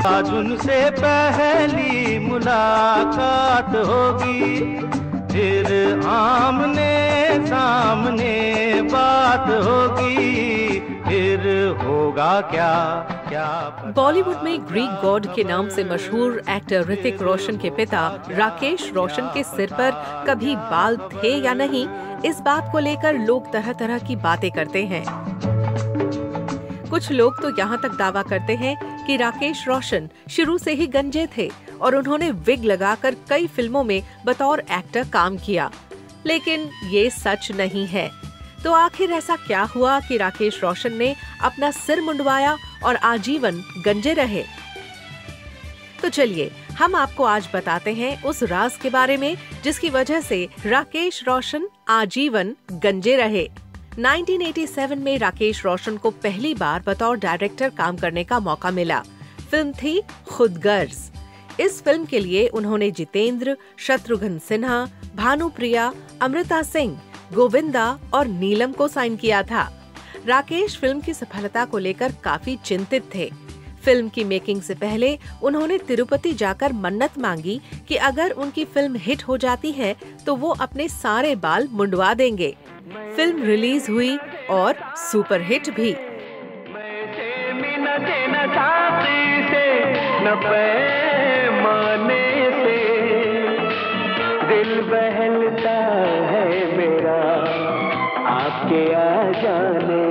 आज उनसे पहली मुलाकात होगी, फिर आमने सामने बात होगी, फिर होगा क्या क्या पता। बॉलीवुड में ग्रीक गॉड के नाम से मशहूर एक्टर ऋतिक रोशन के पिता राकेश रोशन के सिर पर कभी बाल थे या नहीं, इस बात को लेकर लोग तरह तरह की बातें करते हैं। कुछ लोग तो यहाँ तक दावा करते हैं कि राकेश रोशन शुरू से ही गंजे थे और उन्होंने विग लगाकर कई फिल्मों में बतौर एक्टर काम किया, लेकिन ये सच नहीं है। तो आखिर ऐसा क्या हुआ कि राकेश रोशन ने अपना सिर मुंडवाया और आजीवन गंजे रहे? तो चलिए हम आपको आज बताते हैं उस राज के बारे में जिसकी वजह से राकेश रोशन आजीवन गंजे रहे। 1987 में राकेश रोशन को पहली बार बतौर डायरेक्टर काम करने का मौका मिला। फिल्म थी खुद गर्ज। इस फिल्म के लिए उन्होंने जितेंद्र, शत्रुघ्न सिन्हा, भानुप्रिया, अमृता सिंह, गोविंदा और नीलम को साइन किया था। राकेश फिल्म की सफलता को लेकर काफी चिंतित थे। फिल्म की मेकिंग से पहले उन्होंने तिरुपति जाकर मन्नत मांगी कि अगर उनकी फिल्म हिट हो जाती है तो वो अपने सारे बाल मुंडवा देंगे। फिल्म रिलीज हुई और सुपरहिट भी। दिल बहलता है मेरा आपके आ जाने।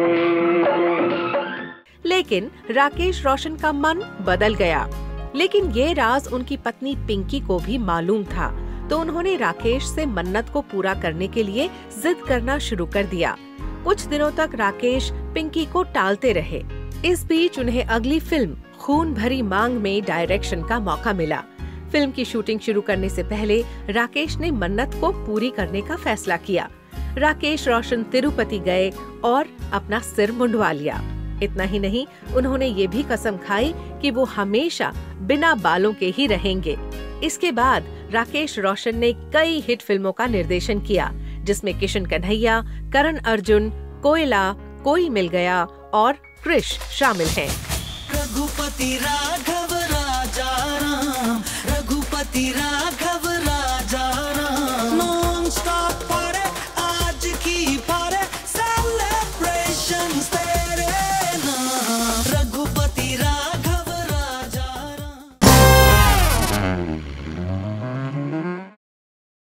लेकिन राकेश रोशन का मन बदल गया। लेकिन ये राज उनकी पत्नी पिंकी को भी मालूम था, तो उन्होंने राकेश से मन्नत को पूरा करने के लिए जिद करना शुरू कर दिया। कुछ दिनों तक राकेश पिंकी को टालते रहे। इस बीच उन्हें अगली फिल्म खून भरी मांग में डायरेक्शन का मौका मिला। फिल्म की शूटिंग शुरू करने से पहले राकेश ने मन्नत को पूरी करने का फैसला किया। राकेश रोशन तिरुपति गए और अपना सिर मुंडवा लिया। इतना ही नहीं, उन्होंने ये भी कसम खाई कि वो हमेशा बिना बालों के ही रहेंगे। इसके बाद राकेश रोशन ने कई हिट फिल्मों का निर्देशन किया, जिसमें किशन कन्हैया, करण अर्जुन, कोयला, कोई मिल गया और क्रिश शामिल हैं। रघुपति राघव